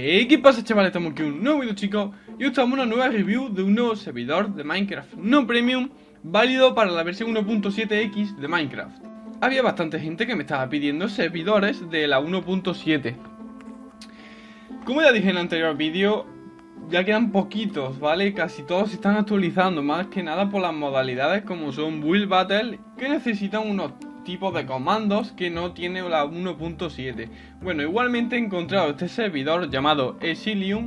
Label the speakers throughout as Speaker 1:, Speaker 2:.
Speaker 1: ¿Qué pasa, chavales? Estamos aquí en un nuevo vídeo, chicos. Y hoy estamos en una nueva review de un nuevo servidor de Minecraft no premium, válido para la versión 1.7x de Minecraft. Había bastante gente que me estaba pidiendo servidores de la 1.7. Como ya dije en el anterior vídeo, ya quedan poquitos, ¿vale? Casi todos se están actualizando, más que nada por las modalidades como son Build Battle, que necesitan unos tipos de comandos que no tiene la 1.7. Bueno, igualmente he encontrado este servidor llamado Exilium,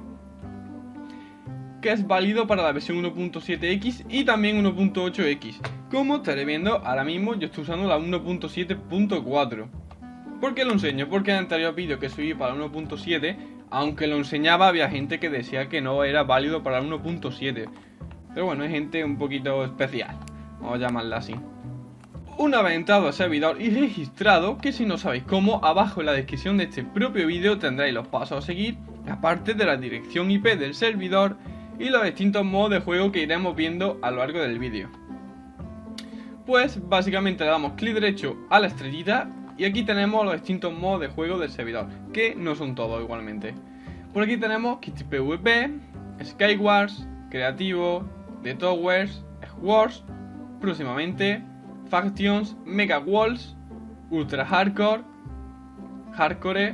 Speaker 1: que es válido para la versión 1.7x y también 1.8x. Como estaré viendo ahora mismo, yo estoy usando la 1.7.4. ¿Por qué lo enseño? Porque en el anterior vídeo que subí para 1.7, aunque lo enseñaba, había gente que decía que no era válido para 1.7. Pero bueno, hay gente un poquito especial, vamos a llamarla así. Una vez entrado al servidor y registrado, que si no sabéis cómo, abajo en la descripción de este propio vídeo tendréis los pasos a seguir, aparte de la dirección IP del servidor y los distintos modos de juego que iremos viendo a lo largo del vídeo. Pues básicamente le damos clic derecho a la estrellita y aquí tenemos los distintos modos de juego del servidor, que no son todos igualmente. Por aquí tenemos Kit PvP, Skywars, Creativo, The Towers, Wars, próximamente Factions, Mega Walls, Ultra Hardcore, Hardcore,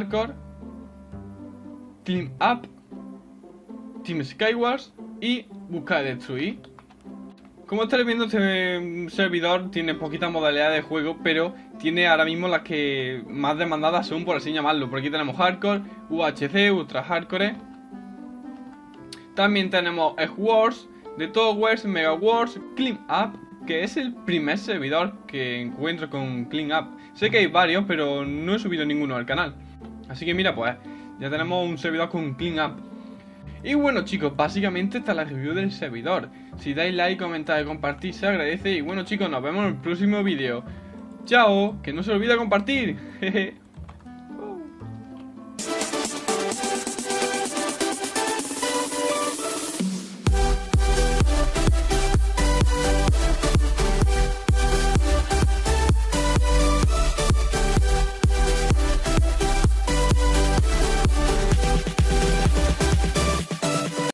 Speaker 1: Clean Up, Team Skywars y Buscar y Destruir. Como estaréis viendo, este servidor tiene poquitas modalidades de juego, pero tiene ahora mismo las que más demandadas son, por así llamarlo. Por aquí tenemos Hardcore, UHC, Ultra Hardcore. También tenemos Wars, The Towers, Mega Wars, Clean Up, que es el primer servidor que encuentro con Clean Up. Sé que hay varios, pero no he subido ninguno al canal. Así que mira, pues ya tenemos un servidor con Clean Up. Y bueno, chicos, básicamente esta es la review del servidor. Si dais like, comentáis, compartís, se agradece. Y bueno, chicos, nos vemos en el próximo vídeo. ¡Chao! ¡Que no se olvide compartir! Jeje.